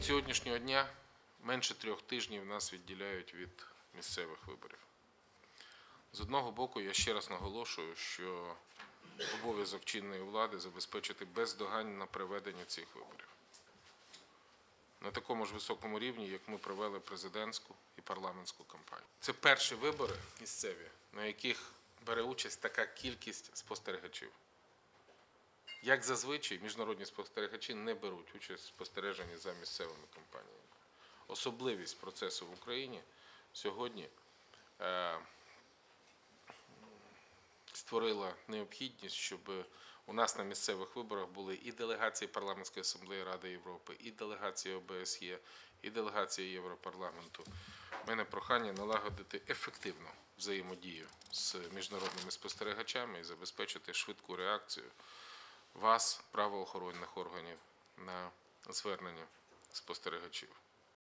Від сьогоднішнього дня менше 3 тижнів нас відділяють від місцевих виборів. З одного боку, я ще раз наголошую, що обов'язок чинної влади забезпечити бездоганне проведення цих виборів. На такому ж високому рівні, як ми провели президентську і парламентську кампанію. Це перші вибори місцеві, на яких бере участь така кількість спостерігачів. Як зазвичай, міжнародні спостерігачі не беруть участь в спостереженні за місцевими кампаніями. Особливість процесу в Україні сьогодні створила необхідність, щоб у нас на місцевих виборах були і делегації Парламентської асамблеї Ради Європи, і делегації ОБСЄ, і делегації Європарламенту. У мене прохання налагодити ефективну взаємодію з міжнародними спостерігачами і забезпечити швидку реакцію вас, правоохоронних органів, на звернення спостерігачів.